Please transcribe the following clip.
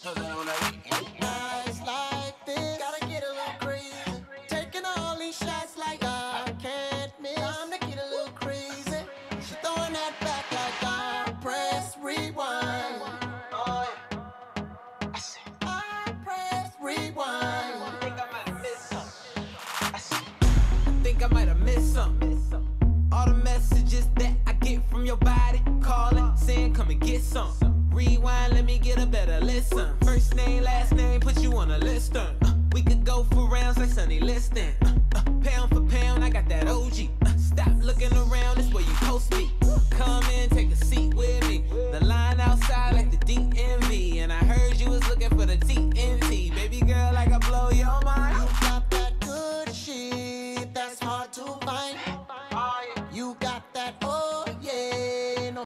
Nights like this, gotta get a little crazy. Taking all these shots like I can't miss. Time to get a little crazy. She throwing that back like I press rewind. Oh yeah. I press rewind. I think I might have missed something. I think I might have missed something. All the messages that I get from your body, calling, saying come and get some. Rewind, let me get a better listen. First name, last name, put you on a list. We could go for rounds like Sonny Liston. Pound for pound, I got that OG. Stop looking around, it's where you post me. Come in, take a seat with me. The line outside like the DMV. And I heard you was looking for the TNT. Baby girl, I can blow your mind. You got that good shit that's hard to find. You got that